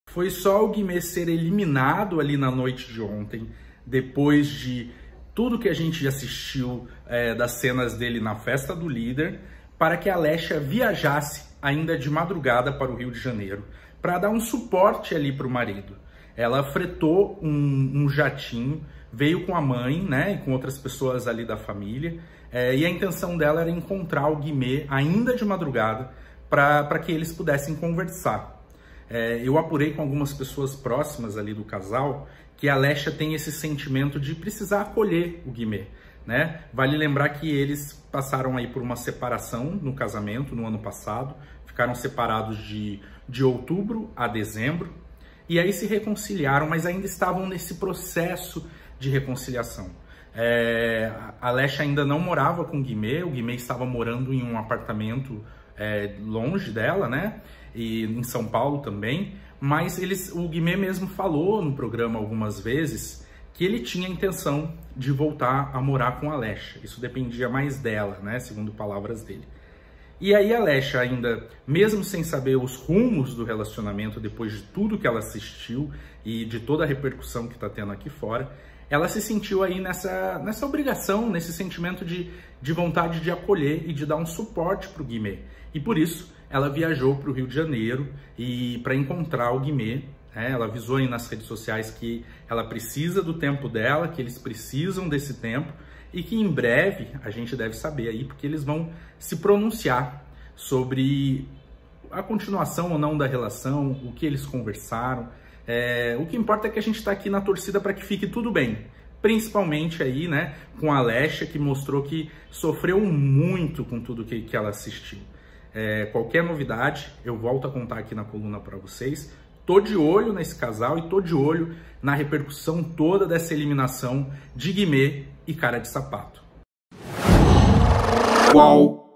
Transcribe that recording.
Foi só o Guimê ser eliminado ali na noite de ontem, depois de tudo que a gente assistiu das cenas dele na festa do líder, para que a Alexa viajasse ainda de madrugada para o Rio de Janeiro, para dar um suporte ali para o marido. Ela fretou um jatinho, veio com a mãe, né, e com outras pessoas ali da família, e a intenção dela era encontrar o Guimê ainda de madrugada para que eles pudessem conversar. Eu apurei com algumas pessoas próximas ali do casal que a Alexa tem esse sentimento de precisar acolher o Guimê, né? Vale lembrar que eles passaram aí por uma separação no casamento no ano passado, ficaram separados de outubro a dezembro, e aí se reconciliaram, mas ainda estavam nesse processo de reconciliação. A Alexa ainda não morava com o Guimê estava morando em um apartamento longe dela, né? E em São Paulo também, mas o Guimê mesmo falou no programa algumas vezes que ele tinha a intenção de voltar a morar com a Alexa. Isso dependia mais dela, né? Segundo palavras dele. E aí a Alexa ainda, mesmo sem saber os rumos do relacionamento, depois de tudo que ela assistiu e de toda a repercussão que está tendo aqui fora, ela se sentiu aí nessa obrigação, nesse sentimento de vontade de acolher e de dar um suporte para o Guimê. E por isso ela viajou para o Rio de Janeiro e para encontrar o Guimê. Ela avisou aí nas redes sociais que ela precisa do tempo dela, que eles precisam desse tempo e que em breve a gente deve saber aí, porque eles vão se pronunciar sobre a continuação ou não da relação, o que eles conversaram. O que importa é que a gente está aqui na torcida para que fique tudo bem, principalmente aí, né, com a Alexa, que mostrou que sofreu muito com tudo que ela assistiu. Qualquer novidade, eu volto a contar aqui na coluna para vocês. Tô de olho nesse casal e tô de olho na repercussão toda dessa eliminação de Guimê e Cara de Sapato. Qual?